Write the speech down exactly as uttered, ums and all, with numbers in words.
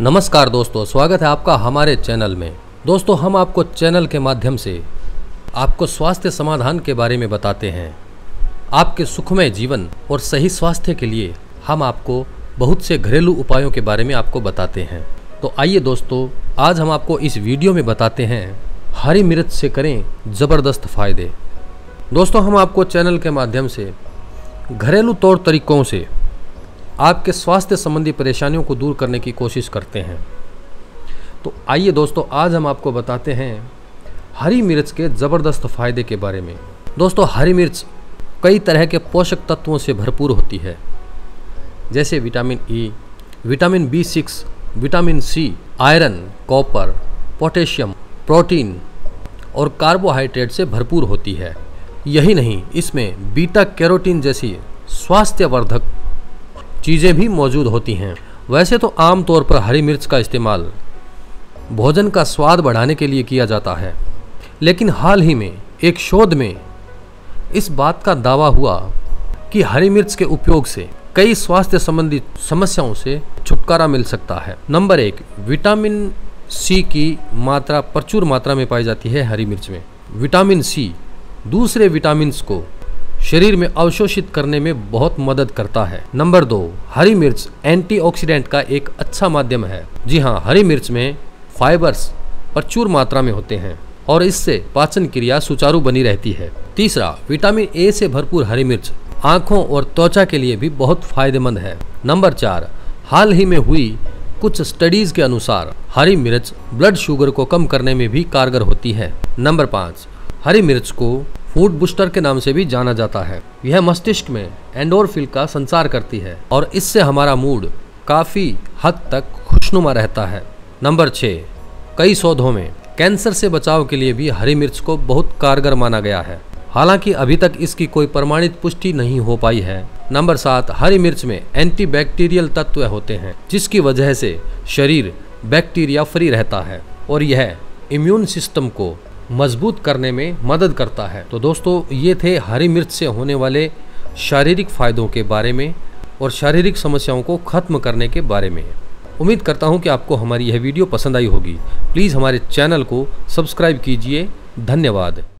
नमस्कार दोस्तों, स्वागत है आपका हमारे चैनल में। दोस्तों, हम आपको चैनल के माध्यम से आपको स्वास्थ्य समाधान के बारे में बताते हैं। आपके सुखमय जीवन और सही स्वास्थ्य के लिए हम आपको बहुत से घरेलू उपायों के बारे में आपको बताते हैं। तो आइए दोस्तों, आज हम आपको इस वीडियो में बताते हैं हरी मिर्च से करें ज़बरदस्त फ़ायदे। दोस्तों, हम आपको चैनल के माध्यम से घरेलू तौर तरीक़ों से आपके स्वास्थ्य संबंधी परेशानियों को दूर करने की कोशिश करते हैं। तो आइए दोस्तों, आज हम आपको बताते हैं हरी मिर्च के ज़बरदस्त फ़ायदे के बारे में। दोस्तों, हरी मिर्च कई तरह के पोषक तत्वों से भरपूर होती है, जैसे vitamin E, vitamin B six, vitamin C, iron, copper, potassium, protein और कार्बोहाइड्रेट से भरपूर होती है। यही नहीं, इसमें बीटा कैरोटीन जैसी स्वास्थ्यवर्धक चीज़ें भी मौजूद होती हैं। वैसे तो आम तौर पर हरी मिर्च का इस्तेमाल भोजन का स्वाद बढ़ाने के लिए किया जाता है, लेकिन हाल ही में एक शोध में इस बात का दावा हुआ कि हरी मिर्च के उपयोग से कई स्वास्थ्य संबंधी समस्याओं से छुटकारा मिल सकता है। नंबर एक, विटामिन सी की मात्रा प्रचुर मात्रा में पाई जाती है हरी मिर्च में। विटामिन सी दूसरे विटामिन्स को शरीर में अवशोषित करने में बहुत मदद करता है। नंबर दो, हरी मिर्च एंटीऑक्सीडेंट का एक अच्छा माध्यम है। जी हाँ, हरी मिर्च में फाइबर्स प्रचुर मात्रा में होते हैं और इससे पाचन क्रिया सुचारू बनी रहती है। तीसरा, विटामिन ए से भरपूर हरी मिर्च आँखों और त्वचा के लिए भी बहुत फायदेमंद है। नंबर चार, हाल ही में हुई कुछ स्टडीज के अनुसार हरी मिर्च ब्लड शुगर को कम करने में भी कारगर होती है। नंबर पाँच, हरी मिर्च को फूड बूस्टर के नाम से भी जाना जाता है। यह मस्तिष्क में एंडोर्फिन का संचार करती है और इससे हमारा मूड काफ़ी हद तक खुशनुमा रहता है। नंबर छः, कई शोधों में कैंसर से बचाव के लिए भी हरी मिर्च को बहुत कारगर माना गया है, हालांकि अभी तक इसकी कोई प्रमाणित पुष्टि नहीं हो पाई है। नंबर सात, हरी मिर्च में एंटीबैक्टीरियल तत्व होते हैं, जिसकी वजह से शरीर बैक्टीरिया फ्री रहता है और यह इम्यून सिस्टम को मजबूत करने में मदद करता है। तो दोस्तों, ये थे हरी मिर्च से होने वाले शारीरिक फायदों के बारे में और शारीरिक समस्याओं को खत्म करने के बारे में। उम्मीद करता हूँ कि आपको हमारी यह वीडियो पसंद आई होगी। प्लीज़ हमारे चैनल को सब्सक्राइब कीजिए। धन्यवाद।